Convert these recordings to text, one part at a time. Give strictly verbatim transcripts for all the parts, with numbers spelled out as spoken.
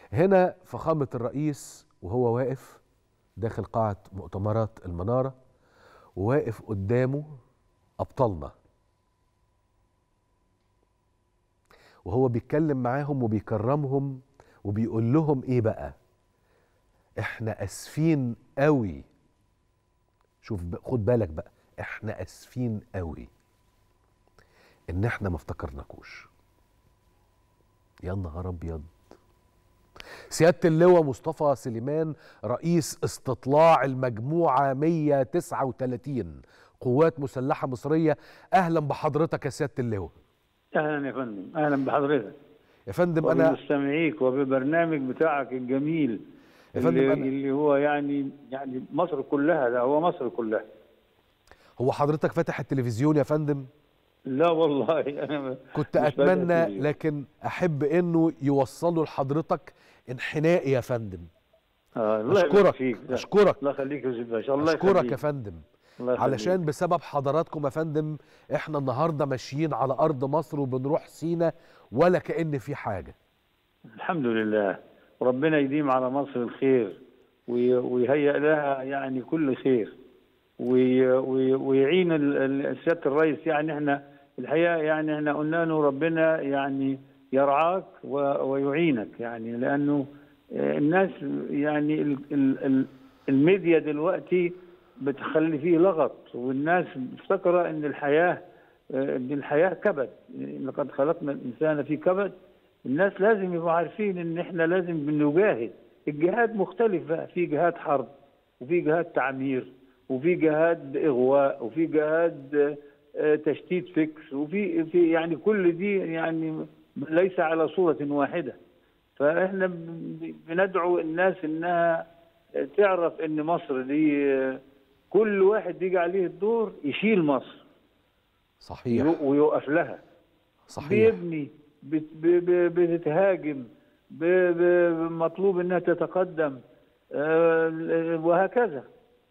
هنا فخامة الرئيس وهو واقف داخل قاعة مؤتمرات المنارة، وواقف قدامه أبطالنا، وهو بيتكلم معاهم وبيكرمهم وبيقول لهم إيه بقى؟ إحنا أسفين قوي. شوف خد بالك بقى، إحنا أسفين قوي إن إحنا ما افتكرناكوش. يا نهار أبيض. سيادة اللواء مصطفى سليمان رئيس استطلاع المجموعة مية وتسعة وثلاثين قوات مسلحة مصرية، أهلا بحضرتك يا سيادة اللواء. اهلا يا فندم، اهلا بحضرتك يا فندم. أنا وبمستمعيك وببرنامج بتاعك الجميل يا فندم اللي, أنا اللي هو يعني يعني مصر كلها، ده هو مصر كلها. هو حضرتك فاتح التلفزيون يا فندم؟ لا والله انا كنت مش فاتح أتمنى، التلفزيون، لكن أحب إنه يوصلوا لحضرتك انحنائي يا فندم. آه الله يبارك أشكرك فيك. أشكرك الله يخليك يا يوسف باشا، الله أشكرك يخليك. يا فندم. الله علشان يخليك. بسبب حضراتكم يا فندم احنا النهارده ماشيين على ارض مصر وبنروح سينا ولا كأن في حاجه. الحمد لله، وربنا يديم على مصر الخير وي- ويهيئ لها يعني كل خير، وي- وي- ويعين ال- ال- سياده الرئيس. يعني احنا الحقيقه يعني احنا قلنا له ربنا يعني يرعاك و- ويعينك، يعني لانه الناس يعني ال- ال- ال- الميديا دلوقتي بتخلي فيه لغط، والناس مفتكره ان الحياه ان الحياه كبد، لقد خلقنا الانسان في كبد. الناس لازم يبقوا عارفين ان احنا لازم بنجاهد. الجهاد مختلف بقى، في جهاد حرب وفي جهاد تعمير وفي جهاد اغواء وفي جهاد آه، تشتيت فكر، وفي في يعني كل دي يعني ليس على صورة واحدة. فاحنا ب- بندعو الناس انها تعرف ان مصر دي آه، كل واحد يجي عليه الدور يشيل مصر صحيح ويوقف لها. صحيح. بيبني، بت- ب- ب- بتتهاجم، ب- ب- مطلوب انها تتقدم، آه، وهكذا.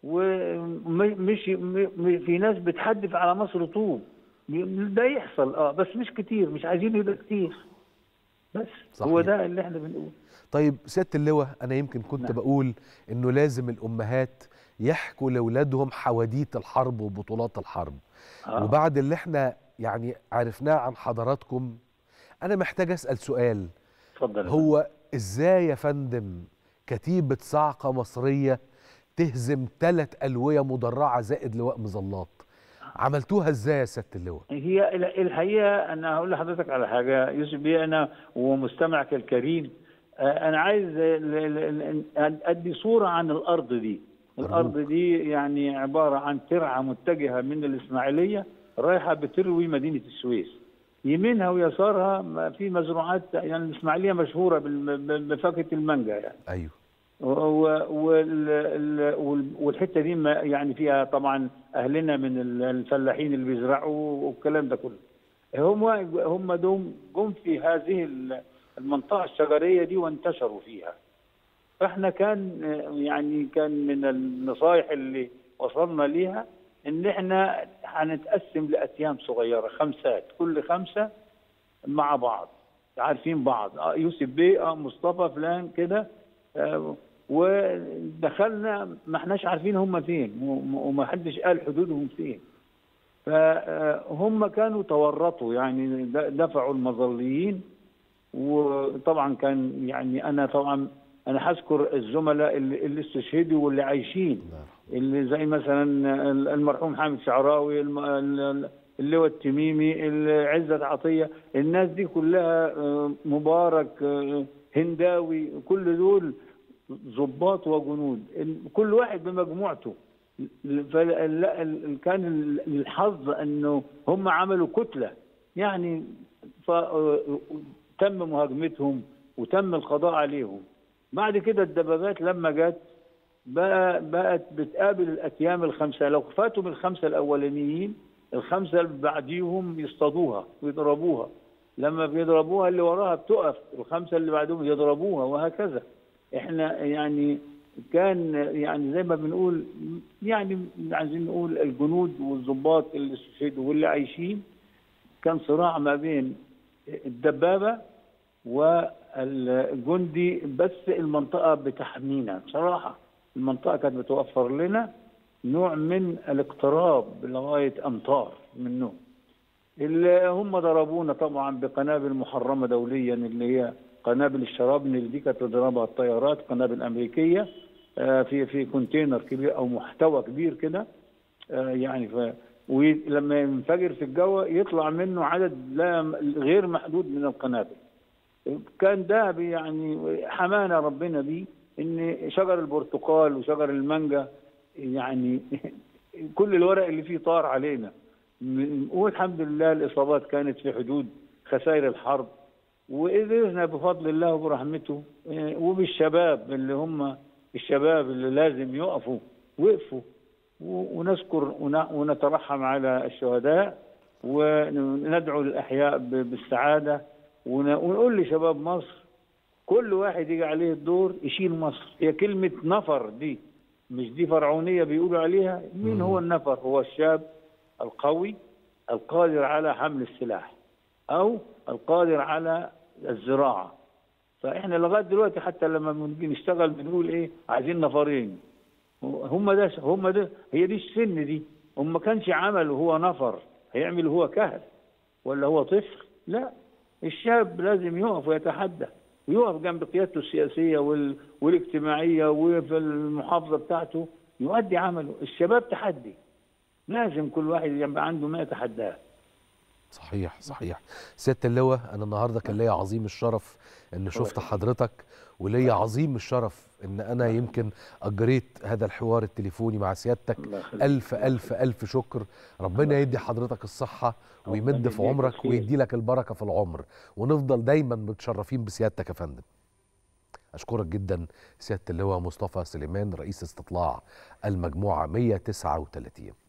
ومش في ناس بتحدف على مصر طوب، ده يحصل اه بس مش كتير، مش عايزين يبقى كتير، بس صحيح. هو ده اللي احنا بنقول. طيب سيادة اللواء، انا يمكن كنت نعم. بقول انه لازم الامهات يحكوا لاولادهم حواديت الحرب وبطولات الحرب. آه. وبعد اللي احنا يعني عرفناه عن حضراتكم، انا محتاج اسال سؤال. اتفضل. هو ازاي يا فندم كتيبة صاعقة مصرية تهزم ثلاث ألوية مدرعة زائد لواء مظلات؟ عملتوها ازاي يا سيادة اللواء؟ هي الحقيقه انا هقول لحضرتك على حاجه يوسف بيه، انا ومستمعك الكريم، آه، انا عايز ال- ال- ادي صوره عن الارض دي. الارض دي يعني عباره عن ترعه متجهه من الاسماعيليه رايحه بتروي مدينه السويس، يمينها ويسارها في مزروعات. يعني الاسماعيليه مشهوره بال- بفاكهه المانجا يعني. ايوه. وال- وال- والحته دي ما- يعني فيها طبعا اهلنا من الفلاحين اللي بيزرعوا والكلام ده كله. هم هم دوم جم في هذه المنطقه الشجريه دي وانتشروا فيها. فاحنا كان يعني كان من النصائح اللي وصلنا ليها ان احنا هنتقسم لاتيام صغيره، خمسات، كل خمسه مع بعض عارفين بعض، اه يوسف بيه، اه مصطفى فلان كده. آه ودخلنا ما احناش عارفين هم فين وما حدش قال حدودهم فين. فهم كانوا تورطوا، يعني دفعوا المظليين. وطبعا كان يعني انا طبعا انا هذكر الزملاء اللي, اللي استشهدوا واللي عايشين، اللي زي مثلا المرحوم حامد شعراوي، اللواء التميمي، عزت عطيه، الناس دي كلها، مبارك، هنداوي، كل دول ضباط وجنود، كل واحد بمجموعته. كان الحظ انه هم عملوا كتله، يعني تم مهاجمتهم وتم القضاء عليهم. بعد كده الدبابات لما جت بقى بقت بتقابل الاتيام الخمسه، لو فاتوا من الخمسه الاولانيين الخمسه اللي بعديهم يصطادوها ويضربوها، لما بيضربوها اللي وراها بتقف، الخمسه اللي بعدهم يضربوها، وهكذا. احنا يعني كان يعني زي ما بنقول، يعني عايزين نقول الجنود والضباط اللي استشهدوا واللي عايشين، كان صراع ما بين الدبابه والجندي، بس المنطقة بتحمينا بصراحة. المنطقة كانت بتوفر لنا نوع من الاقتراب لغاية أمتار منهم. اللي هم ضربونا طبعا بقنابل محرمة دوليا، اللي هي قنابل الشرابن، اللي دي كانت تضربها الطيارات، قنابل أمريكية في في كونتينر كبير أو محتوى كبير كده يعني. ف ولما ينفجر في الجو يطلع منه عدد لا غير محدود من القنابل. كان ده يعني حمانا ربنا بيه، ان شجر البرتقال وشجر المانجا يعني كل الورق اللي فيه طار علينا. والحمد لله الاصابات كانت في حدود خسائر الحرب، وقدرنا بفضل الله وبرحمته وبالشباب اللي هم الشباب اللي لازم يقفوا وقفوا، ونذكر ونترحم على الشهداء وندعو الأحياء بالسعادة، ونقول لشباب مصر كل واحد يجي عليه الدور يشيل مصر. هي كلمة نفر دي مش دي فرعونية بيقولوا عليها؟ مين هو النفر؟ هو الشاب القوي القادر على حمل السلاح أو القادر على الزراعة. فإحنا لغاية دلوقتي حتى لما بنجي نشتغل بنقول إيه؟ عايزين نفرين. هم ده هم ده هي دي السن دي. وما كانش عمل وهو نفر هيعمل هو كهل ولا هو طفل؟ لا، الشاب لازم يقف ويتحدى ويقف جنب قيادته السياسية وال... والاجتماعية وفي المحافظة بتاعته يؤدي عمله. الشباب تحدي، لازم كل واحد يبقى عنده ما يتحداه. صحيح صحيح. سيادة اللواء، أنا النهاردة كان ليا عظيم الشرف إن شفت حضرتك، وليا عظيم الشرف إن أنا يمكن أجريت هذا الحوار التليفوني مع سيادتك. ألف ألف ألف شكر. ربنا يدي حضرتك الصحة ويمد في عمرك ويدي لك البركة في العمر، ونفضل دايما متشرفين بسيادتك يا فندم. أشكرك جدا سيادة اللواء مصطفى سليمان، رئيس استطلاع المجموعة مئة وتسعة وثلاثين.